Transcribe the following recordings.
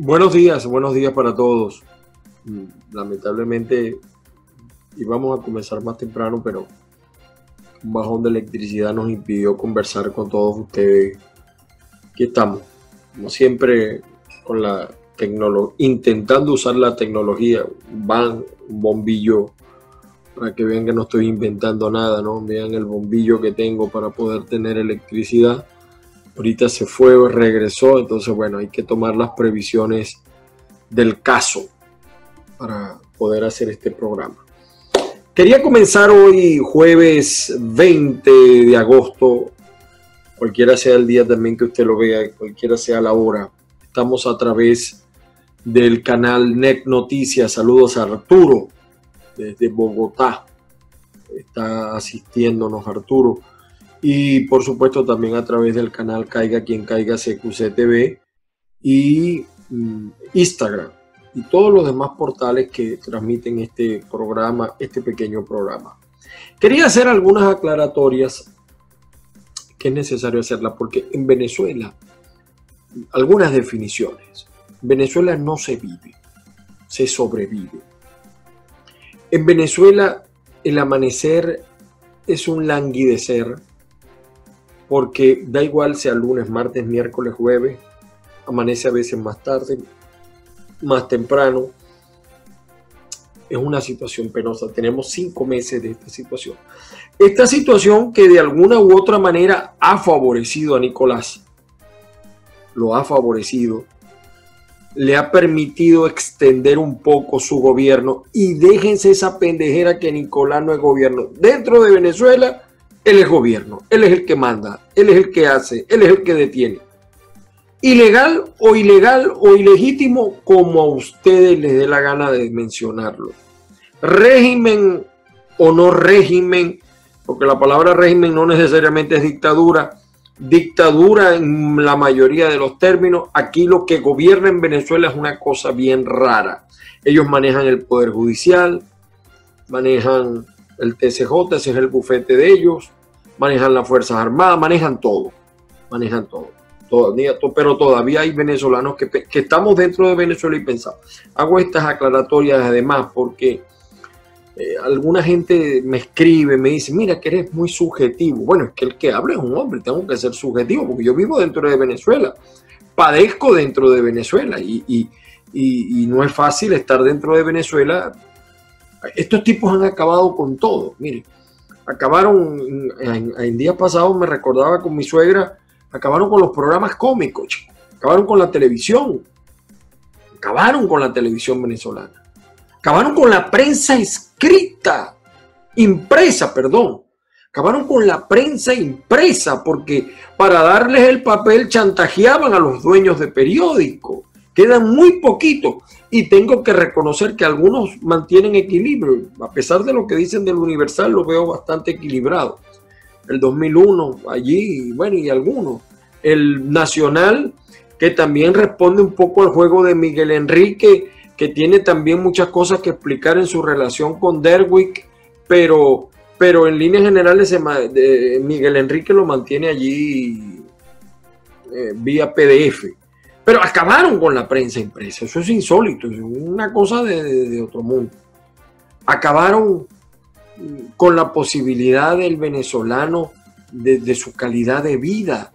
Buenos días para todos. Lamentablemente íbamos a comenzar más temprano, pero un bajón de electricidad nos impidió conversar con todos ustedes. Aquí estamos, como siempre, con la tecnología, intentando usar la tecnología, un bombillo, para que vean que no estoy inventando nada, ¿no? Vean el bombillo que tengo para poder tener electricidad. Ahorita se fue, regresó, entonces bueno, hay que tomar las previsiones del caso para poder hacer este programa. Quería comenzar hoy, jueves 20 de agosto, cualquiera sea el día también que usted lo vea, cualquiera sea la hora. Estamos a través del canal NET Noticias. Saludos a Arturo desde Bogotá. Está asistiéndonos Arturo. Y por supuesto también a través del canal Caiga Quien Caiga CQC TV y Instagram y todos los demás portales que transmiten este programa, este pequeño programa. Quería hacer algunas aclaratorias que es necesario hacerlas porque en Venezuela, algunas definiciones. En Venezuela no se vive, se sobrevive. En Venezuela el amanecer es un languidecer, porque da igual sea lunes, martes, miércoles, jueves, amanece a veces más tarde, más temprano. Es una situación penosa. Tenemos 5 meses de esta situación. Esta situación que de alguna u otra manera ha favorecido a Nicolás, lo ha favorecido, le ha permitido extender un poco su gobierno. Y déjense esa pendejera que Nicolás no es gobierno. Dentro de Venezuela, él es gobierno, él es el que manda, él es el que hace, él es el que detiene. Ilegal o ilegítimo, como a ustedes les dé la gana de mencionarlo. Régimen o no régimen, porque la palabra régimen no necesariamente es dictadura. Dictadura en la mayoría de los términos. Aquí lo que gobierna en Venezuela es una cosa bien rara. Ellos manejan el Poder Judicial, manejan el TCJ, ese es el bufete de ellos, manejan las Fuerzas Armadas, manejan todo. Pero todavía hay venezolanos que estamos dentro de Venezuela y pensamos. Hago estas aclaratorias además porque alguna gente me escribe, me dice, mira que eres muy subjetivo. Bueno, es que el que habla es un hombre, tengo que ser subjetivo porque yo vivo dentro de Venezuela, padezco dentro de Venezuela y no es fácil estar dentro de Venezuela. Estos tipos han acabado con todo. Miren, acabaron en días pasados, me recordaba con mi suegra, acabaron con los programas cómicos, acabaron con la televisión, venezolana, acabaron con la prensa acabaron con la prensa impresa porque para darles el papel chantajeaban a los dueños de periódicos. Quedan muy poquitos y tengo que reconocer que algunos mantienen equilibrio. A pesar de lo que dicen del Universal, lo veo bastante equilibrado. El 2001 allí, bueno, y algunos. El Nacional, que también responde un poco al juego de Miguel Enrique, que tiene también muchas cosas que explicar en su relación con Derwick, pero en líneas generales Miguel Enrique lo mantiene allí vía PDF. Pero acabaron con la prensa impresa, eso es insólito, es una cosa de otro mundo. Acabaron con la posibilidad del venezolano de su calidad de vida.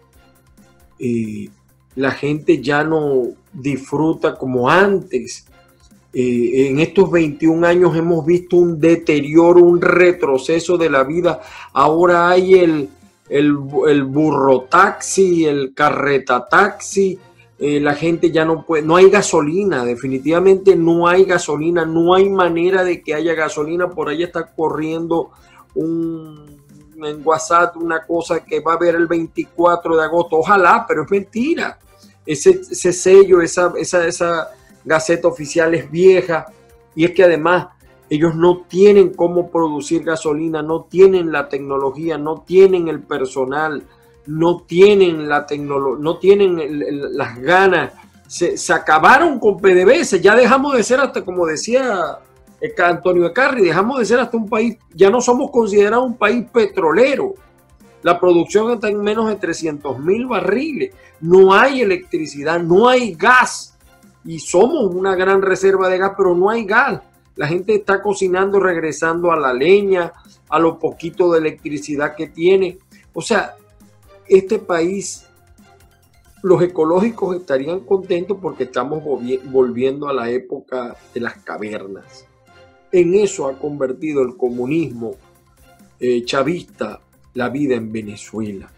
La gente ya no disfruta como antes. En estos 21 años hemos visto un deterioro, un retroceso de la vida. Ahora hay el burro taxi, el carreta taxi. La gente ya no puede, no hay gasolina, definitivamente no hay gasolina, no hay manera de que haya gasolina. Por ahí está corriendo en WhatsApp una cosa que va a haber el 24 de agosto, ojalá, pero es mentira. Ese sello, esa gaceta oficial es vieja, y es que además ellos no tienen cómo producir gasolina, no tienen la tecnología, no tienen el personal, no tienen la tecnología, no tienen las ganas. Se acabaron con PDVSA, ya dejamos de ser, hasta como decía Antonio Ecarri, dejamos de ser hasta un país, ya no somos considerados un país petrolero. La producción está en menos de 300.000 barriles, no hay electricidad, no hay gas. y somos una gran reserva de gas, pero no hay gas. La gente está cocinando, regresando a la leña, a lo poquito de electricidad que tiene. O sea, este país, los ecológicos estarían contentos porque estamos volviendo a la época de las cavernas. En eso ha convertido el comunismo chavista la vida en Venezuela.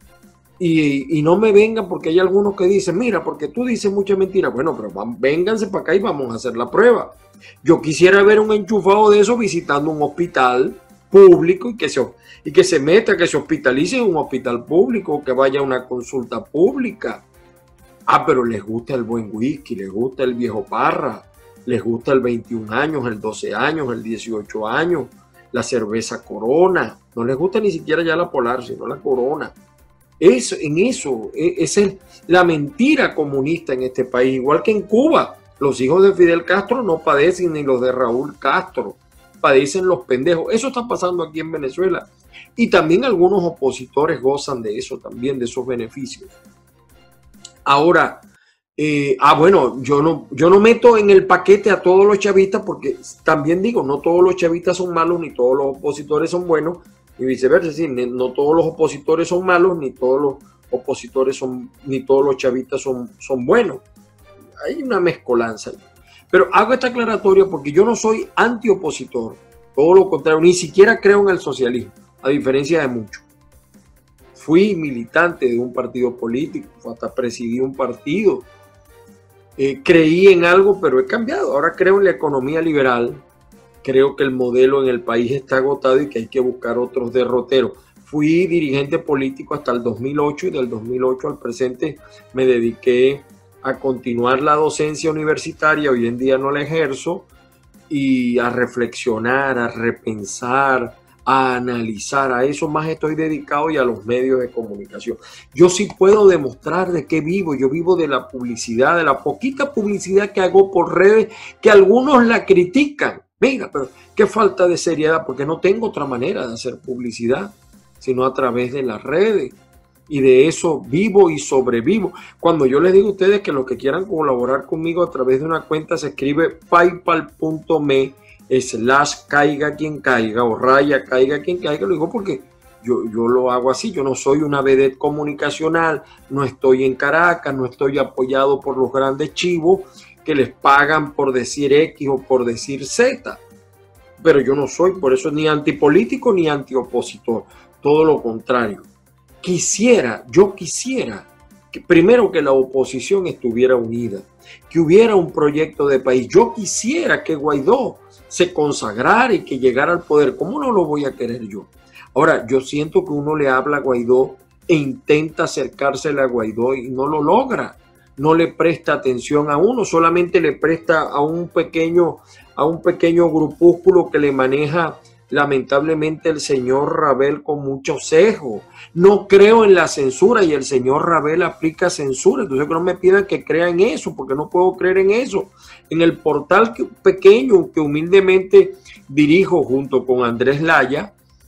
Y no me vengan porque hay algunos que dicen, mira, porque tú dices mucha mentira. Bueno, pero vénganse para acá y vamos a hacer la prueba. Yo quisiera ver un enchufado de eso visitando un hospital público y que se meta, que se hospitalice en un hospital público, que vaya a una consulta pública. Ah, pero les gusta el buen whisky, les gusta el viejo parra, les gusta el 21 años, el 12 años, el 18 años, la cerveza Corona. No les gusta ni siquiera ya la Polar, sino la Corona. Esa es la mentira comunista en este país, igual que en Cuba. Los hijos de Fidel Castro no padecen, ni los de Raúl Castro, padecen los pendejos. Eso está pasando aquí en Venezuela. Y también algunos opositores gozan de eso, también de esos beneficios. Ahora, bueno, yo no meto en el paquete a todos los chavistas, porque también digo, no todos los chavistas son malos, ni todos los opositores son buenos, y viceversa, es decir, no todos los opositores son malos, ni todos los opositores ni todos los chavistas son buenos. Hay una mezcolanza ahí. Pero hago esta aclaratoria porque yo no soy antiopositor, todo lo contrario, ni siquiera creo en el socialismo, a diferencia de muchos. Fui militante de un partido político, hasta presidí un partido. Creí en algo, pero he cambiado. Ahora creo en la economía liberal. Creo que el modelo en el país está agotado y que hay que buscar otros derroteros. Fui dirigente político hasta el 2008 y del 2008 al presente me dediqué a continuar la docencia universitaria. Hoy en día no la ejerzo, y a reflexionar, a repensar, a analizar. A eso más estoy dedicado, y a los medios de comunicación. Yo sí puedo demostrar de qué vivo. Yo vivo de la publicidad, de la poquita publicidad que hago por redes, que algunos la critican. Mira, pero qué falta de seriedad, porque no tengo otra manera de hacer publicidad, sino a través de las redes. Y de eso vivo y sobrevivo. Cuando yo les digo a ustedes que los que quieran colaborar conmigo a través de una cuenta, se escribe paypal.me/caiga quien caiga o raya caiga quien caiga. Lo digo porque yo lo hago así. Yo no soy una vedette comunicacional, no estoy en Caracas, no estoy apoyado por los grandes chivos que les pagan por decir X o por decir Z. Pero yo no soy por eso ni antipolítico ni antiopositor, todo lo contrario. Yo quisiera que primero que la oposición estuviera unida, que hubiera un proyecto de país. Yo quisiera que Guaidó se consagrara y que llegara al poder. ¿Cómo no lo voy a querer yo? Ahora, yo siento que uno le habla a Guaidó e intenta acercársele a Guaidó y no lo logra. No le presta atención a uno, solamente le presta a un pequeño grupúsculo que le maneja lamentablemente el señor Rabel con mucho sesgo. No creo en la censura y el señor Rabel aplica censura. Entonces no me pidan que crea en eso, porque no puedo creer en eso. En el portal pequeño que humildemente dirijo junto con Andrés Laya,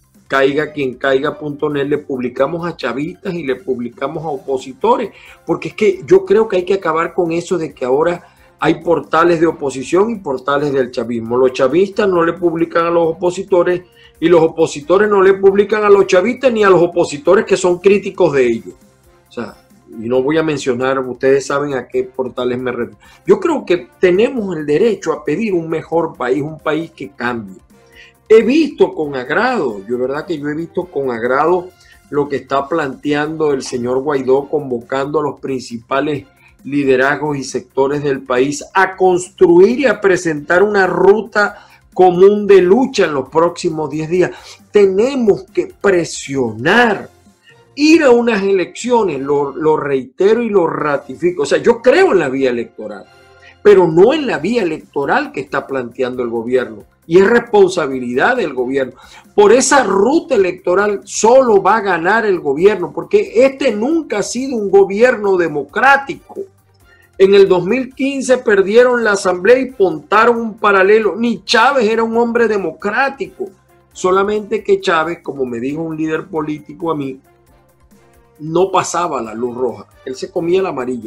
caigaquiencaiga.net, le publicamos a chavistas y le publicamos a opositores, porque es que yo creo que hay que acabar con eso de que ahora hay portales de oposición y portales del chavismo. Los chavistas no le publican a los opositores y los opositores no le publican a los chavistas ni a los opositores que son críticos de ellos. O sea, y no voy a mencionar, ustedes saben a qué portales me refiero. Yo creo que tenemos el derecho a pedir un mejor país, un país que cambie. He visto con agrado, yo he visto con agrado lo que está planteando el señor Guaidó, convocando a los principales liderazgos y sectores del país a construir y a presentar una ruta común de lucha en los próximos 10 días. Tenemos que presionar, ir a unas elecciones, lo reitero y lo ratifico. O sea, yo creo en la vía electoral, pero no en la vía electoral que está planteando el gobierno. Y es responsabilidad del gobierno. Por esa ruta electoral solo va a ganar el gobierno, porque este nunca ha sido un gobierno democrático. En el 2015 perdieron la asamblea y montaron un paralelo. Ni Chávez era un hombre democrático. Solamente que Chávez, como me dijo un líder político a mí, no pasaba la luz roja. Él se comía la amarilla.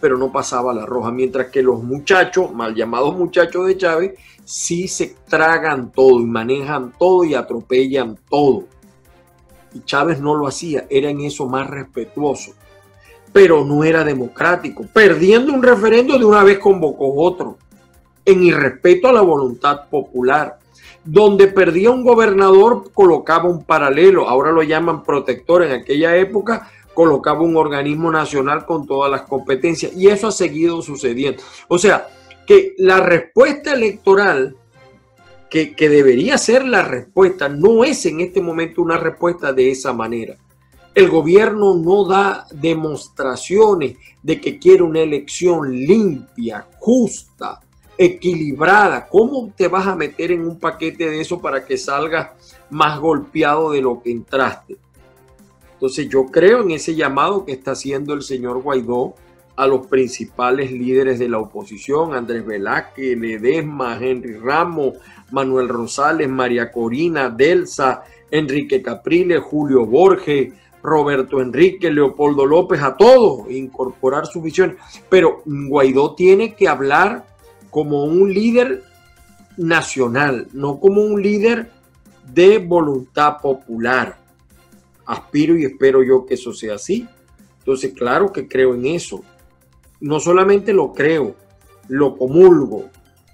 pero no pasaba la roja, mientras que los muchachos, mal llamados muchachos de Chávez, sí se tragan todo y manejan todo y atropellan todo. Y Chávez no lo hacía, era en eso más respetuoso, pero no era democrático. Perdiendo un referendo, de una vez convocó otro, en irrespeto a la voluntad popular. Donde perdía un gobernador, colocaba un paralelo, ahora lo llaman protector, en aquella época colocaba un organismo nacional con todas las competencias, y eso ha seguido sucediendo. O sea, que la respuesta electoral, que debería ser la respuesta, no es en este momento una respuesta de esa manera. El gobierno no da demostraciones de que quiere una elección limpia, justa, equilibrada. ¿Cómo te vas a meter en un paquete de eso para que salgas más golpeado de lo que entraste? Entonces yo creo en ese llamado que está haciendo el señor Guaidó a los principales líderes de la oposición: Andrés Velázquez, Ledesma, Henry Ramos, Manuel Rosales, María Corina, Delsa, Enrique Capriles, Julio Borges, Roberto Enrique, Leopoldo López, a todos, incorporar su visión. Pero Guaidó tiene que hablar como un líder nacional, no como un líder de voluntad popular. Aspiro y espero yo que eso sea así. Entonces, claro que creo en eso. No solamente lo creo, lo comulgo.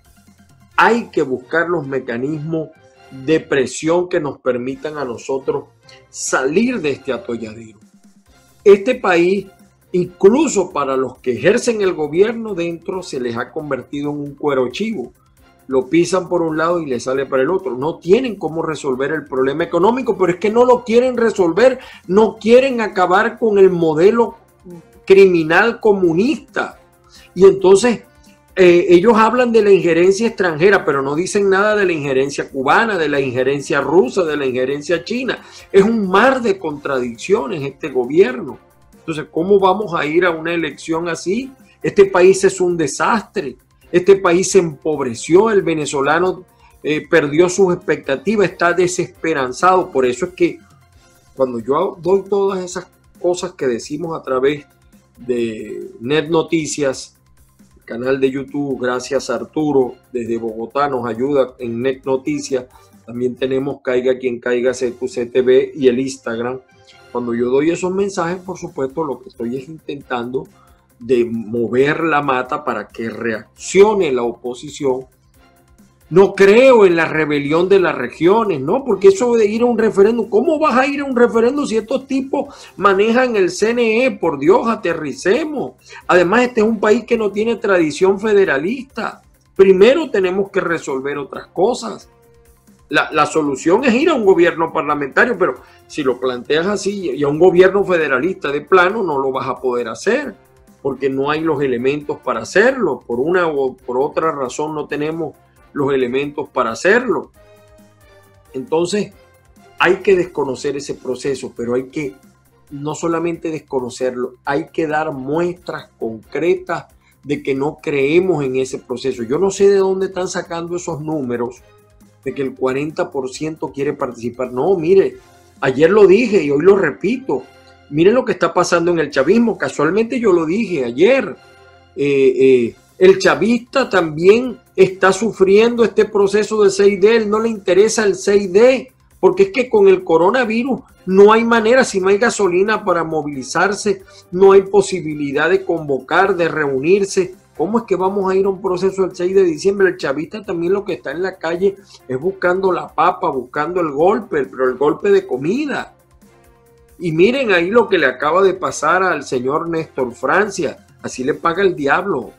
Hay que buscar los mecanismos de presión que nos permitan a nosotros salir de este atolladero. Este país, incluso para los que ejercen el gobierno dentro, se les ha convertido en un cuero chivo. Lo pisan por un lado y le sale para el otro. No tienen cómo resolver el problema económico, pero es que no lo quieren resolver. No quieren acabar con el modelo criminal comunista. Y entonces ellos hablan de la injerencia extranjera, pero no dicen nada de la injerencia cubana, de la injerencia rusa, de la injerencia china. Es un mar de contradicciones este gobierno. Entonces, ¿cómo vamos a ir a una elección así? Este país es un desastre. Este país se empobreció, el venezolano perdió sus expectativas, está desesperanzado. Por eso es que cuando yo doy todas esas cosas que decimos a través de Net Noticias, el canal de YouTube, gracias a Arturo desde Bogotá, nos ayuda en Net Noticias. También tenemos Caiga Quien Caiga CQC TV y el Instagram. Cuando yo doy esos mensajes, por supuesto, lo que estoy es intentando de mover la mata para que reaccione la oposición. No creo en la rebelión de las regiones, ¿no? Porque eso de ir a un referéndum, ¿cómo vas a ir a un referéndum si estos tipos manejan el CNE? Por Dios, aterricemos. Además, este es un país que no tiene tradición federalista. Primero tenemos que resolver otras cosas. La solución es ir a un gobierno parlamentario, pero si lo planteas así y a un gobierno federalista de plano, no lo vas a poder hacer, porque no hay los elementos para hacerlo. Por una o por otra razón no tenemos los elementos para hacerlo. Entonces hay que desconocer ese proceso, pero hay que no solamente desconocerlo, hay que dar muestras concretas de que no creemos en ese proceso. Yo no sé de dónde están sacando esos números de que el 40% quiere participar. No, mire, ayer lo dije y hoy lo repito. Miren lo que está pasando en el chavismo. Casualmente yo lo dije ayer. El chavista también está sufriendo este proceso de 6D. Él no le interesa el 6D, porque es que con el coronavirus no hay manera. Si no hay gasolina para movilizarse, no hay posibilidad de convocar, de reunirse. ¿Cómo es que vamos a ir a un proceso el 6 de diciembre? El chavista también lo que está en la calle es buscando la papa, buscando el golpe, pero el golpe de comida. Y miren ahí lo que le acaba de pasar al señor Néstor Francia. Así le paga el diablo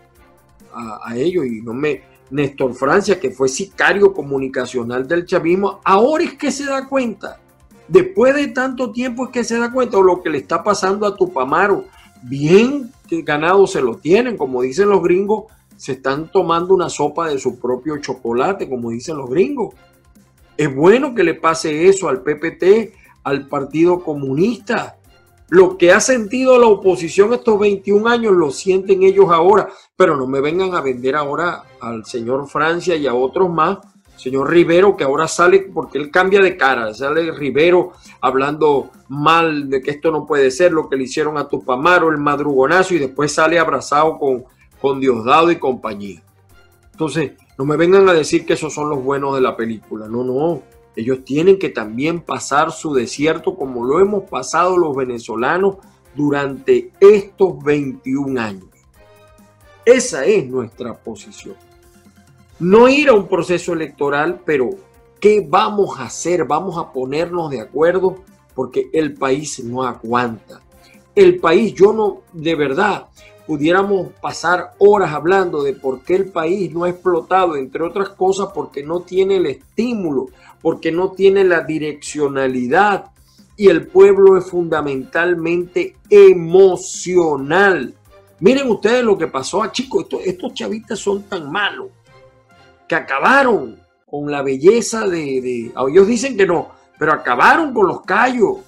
a ellos. Y no me... Néstor Francia, que fue sicario comunicacional del chavismo, ahora es que se da cuenta. Después de tanto tiempo es que se da cuenta. O lo que le está pasando a Tupamaro. Bien ganado se lo tienen, como dicen los gringos. Se están tomando una sopa de su propio chocolate, como dicen los gringos. Es bueno que le pase eso al PPT, al Partido Comunista. Lo que ha sentido la oposición estos 21 años lo sienten ellos ahora, pero no me vengan a vender ahora al señor Francia y a otros más Señor Rivero, que ahora sale, porque él cambia de cara, sale Rivero hablando mal de que esto no puede ser, lo que le hicieron a Tupamaro, el madrugonazo, y después sale abrazado con Diosdado y compañía. Entonces, no me vengan a decir que esos son los buenos de la película. No, no. Ellos tienen que también pasar su desierto como lo hemos pasado los venezolanos durante estos 21 años. Esa es nuestra posición. No ir a un proceso electoral, pero ¿qué vamos a hacer? Vamos a ponernos de acuerdo porque el país no aguanta. El país, yo no, de verdad, pudiéramos pasar horas hablando de por qué el país no ha explotado, entre otras cosas porque no tiene el estímulo, porque no tiene la direccionalidad y el pueblo es fundamentalmente emocional. Miren ustedes lo que pasó a chicos, estos chavistas son tan malos que acabaron con la belleza de ellos dicen que no, pero acabaron con los Cayos,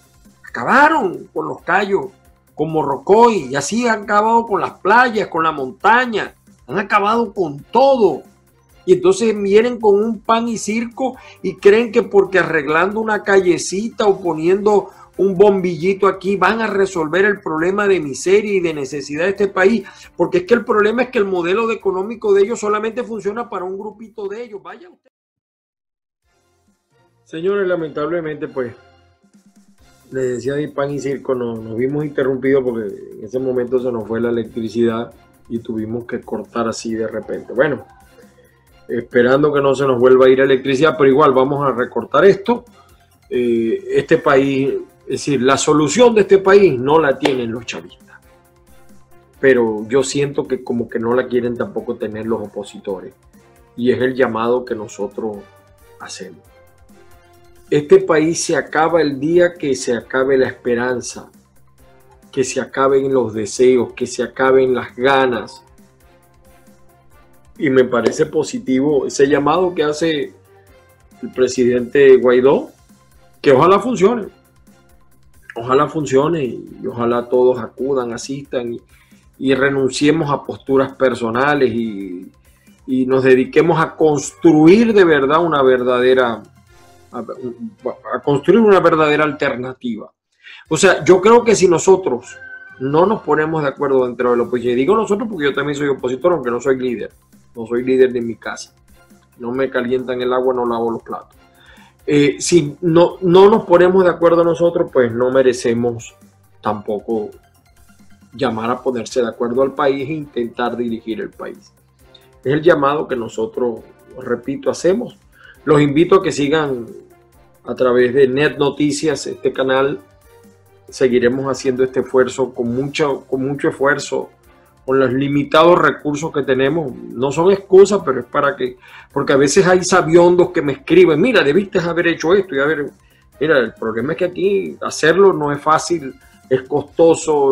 con Morrocoy, y así han acabado con las playas, con la montaña, han acabado con todo. Y entonces vienen con un pan y circo y creen que porque arreglando una callecita o poniendo un bombillito aquí van a resolver el problema de miseria y de necesidad de este país, porque es que el problema es que el modelo económico de ellos solamente funciona para un grupito de ellos. Vaya usted. Señores, lamentablemente pues les decía de pan y circo, nos vimos interrumpidos porque en ese momento se nos fue la electricidad y tuvimos que cortar así de repente. Bueno, esperando que no se nos vuelva a ir la electricidad, pero igual vamos a recortar esto. Este país, es decir, la solución de este país no la tienen los chavistas, pero yo siento que como que no la quieren tampoco tener los opositores, y es el llamado que nosotros hacemos. Este país se acaba el día que se acabe la esperanza, que se acaben los deseos, que se acaben las ganas. Y me parece positivo ese llamado que hace el presidente Guaidó, que ojalá funcione y ojalá todos acudan, asistan y renunciemos a posturas personales y nos dediquemos a construir de verdad una verdadera alternativa. O sea, yo creo que si nosotros no nos ponemos de acuerdo dentro de la oposición, y digo nosotros porque yo también soy opositor, aunque no soy líder de mi casa, no me calientan el agua, no lavo los platos. Si no nos ponemos de acuerdo nosotros, pues no merecemos tampoco llamar a ponerse de acuerdo al país e intentar dirigir el país. Es el llamado que nosotros, repito, hacemos. Los invito a que sigan a través de Net Noticias, este canal. Seguiremos haciendo este esfuerzo con mucho esfuerzo, con los limitados recursos que tenemos. No son excusas, pero es porque a veces hay sabiondos que me escriben, mira, debiste haber hecho esto. Mira, el problema es que aquí hacerlo no es fácil, es costoso,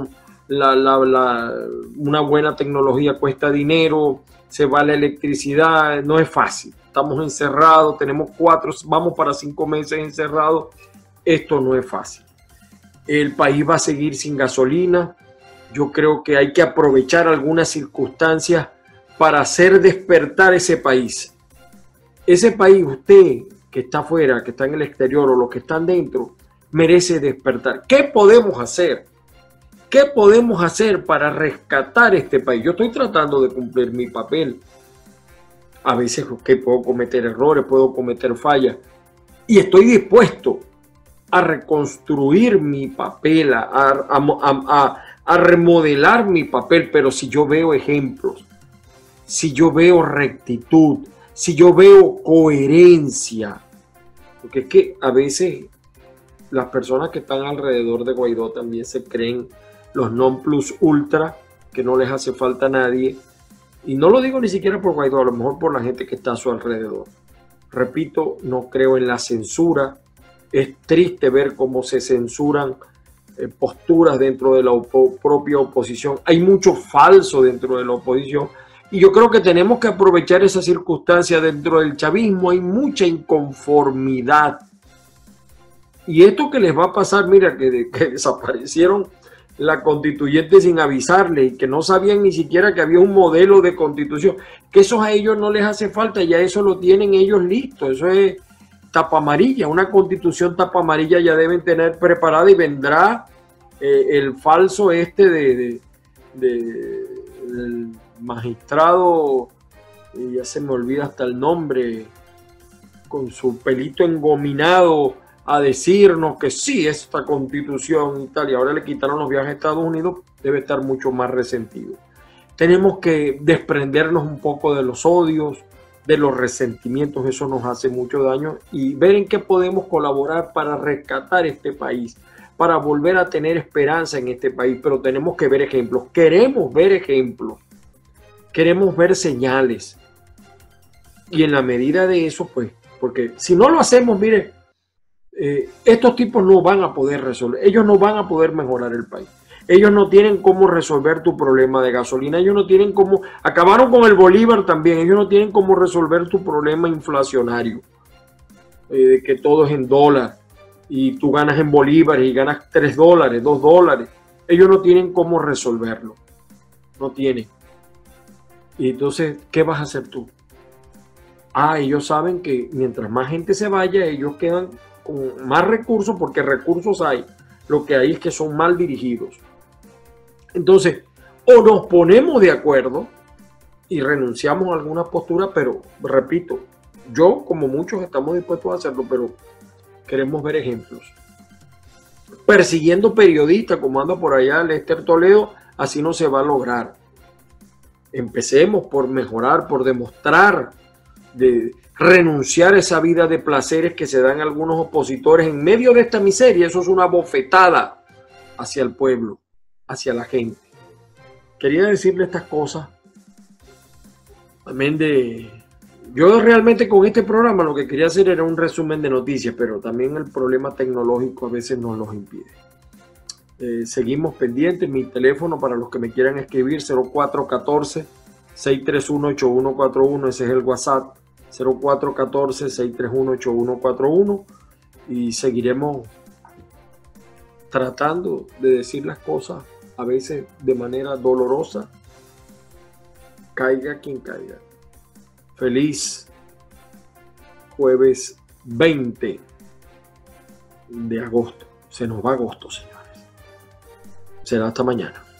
una buena tecnología cuesta dinero, se va la electricidad, no es fácil. Estamos encerrados, tenemos vamos para 5 meses encerrados. Esto no es fácil. El país va a seguir sin gasolina. Yo creo que hay que aprovechar algunas circunstancias para hacer despertar ese país. Ese país, usted que está afuera, que está en el exterior o los que están dentro, merece despertar. ¿Qué podemos hacer? ¿Qué podemos hacer para rescatar este país? Yo estoy tratando de cumplir mi papel. A veces que puedo cometer errores, puedo cometer fallas. Y estoy dispuesto a reconstruir mi papel, a remodelar mi papel. Pero si yo veo ejemplos, si yo veo rectitud, si yo veo coherencia, porque es que a veces las personas que están alrededor de Guaidó también se creen los non plus ultra, que no les hace falta a nadie. Y no lo digo ni siquiera por Guaidó, a lo mejor por la gente que está a su alrededor. Repito, no creo en la censura. Es triste ver cómo se censuran posturas dentro de la propia oposición. Hay mucho falso dentro de la oposición. Y yo creo que tenemos que aprovechar esa circunstancia. Dentro del chavismo hay mucha inconformidad. Y esto que les va a pasar, mira, que desaparecieron la constituyente sin avisarle y que no sabían ni siquiera que había un modelo de constitución, que eso a ellos no les hace falta, ya eso lo tienen ellos listo, eso es tapa amarilla, una constitución tapa amarilla ya deben tener preparada y vendrá el falso del magistrado, y ya se me olvida hasta el nombre, con su pelito engominado a decirnos que sí, esta constitución y tal, y ahora le quitaron los viajes a Estados Unidos, debe estar mucho más resentido. Tenemos que desprendernos un poco de los odios, de los resentimientos, eso nos hace mucho daño, y ver en qué podemos colaborar para rescatar este país, para volver a tener esperanza en este país, pero tenemos que ver ejemplos, queremos ver señales, y en la medida de eso, pues, porque si no lo hacemos, mire, estos tipos no van a poder resolver, ellos no van a poder mejorar el país. Ellos no tienen cómo resolver tu problema de gasolina, ellos no tienen cómo, acabaron con el Bolívar también, ellos no tienen cómo resolver tu problema inflacionario, de que todo es en dólar y tú ganas en bolívares y ganas $3, $2. Ellos no tienen cómo resolverlo, no tienen. Y entonces, ¿qué vas a hacer tú? Ellos saben que mientras más gente se vaya, ellos quedan con más recursos, porque recursos hay. Lo que hay es que son mal dirigidos. Entonces, o nos ponemos de acuerdo y renunciamos a alguna postura, pero repito, yo como muchos estamos dispuestos a hacerlo, pero queremos ver ejemplos. Persiguiendo periodistas como anda por allá Lester Toledo, así no se va a lograr. Empecemos por mejorar, por demostrar, de renunciar a esa vida de placeres que se dan algunos opositores en medio de esta miseria. Eso es una bofetada hacia el pueblo, hacia la gente. Quería decirle estas cosas. Amén de... Yo realmente con este programa lo que quería hacer era un resumen de noticias, pero también el problema tecnológico a veces nos los impide. Seguimos pendientes. Mi teléfono para los que me quieran escribir, 0414-631-8141. Ese es el WhatsApp, 0414-631-8141. Y seguiremos tratando de decir las cosas a veces de manera dolorosa, caiga quien caiga. Feliz jueves 20 de agosto. Se nos va agosto, señores. Será hasta mañana.